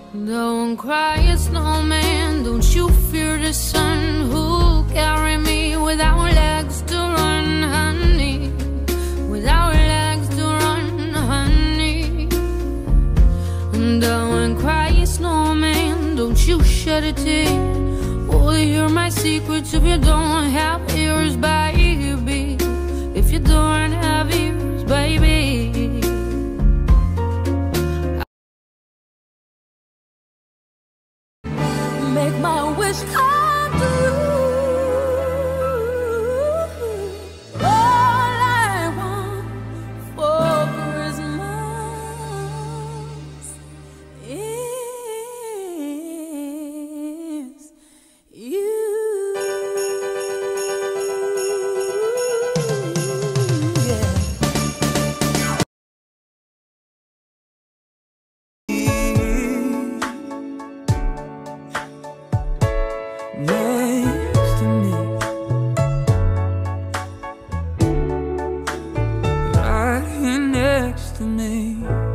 Don't cry, snowman, don't you fear the sun. Who'll carry me without legs to run, honey? Without legs to run, honey. Don't cry, snowman, don't you shed a tear. Will you hear my secrets if you don't have ears, baby? If you don't have ears, baby. Make my wish come true. All I want for Christmas is you. Next to me, right here next to me.